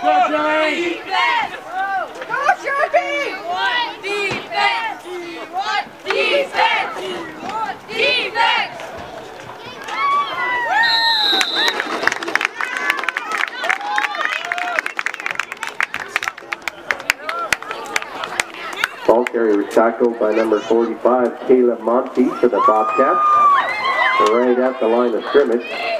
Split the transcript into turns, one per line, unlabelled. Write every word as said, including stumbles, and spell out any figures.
Defense! Go, Sharpie! What? Defense! What? Defense! Defense!
Ball carrier was tackled by number forty-five, Caleb Monty for the Bobcats. Right at the line of scrimmage.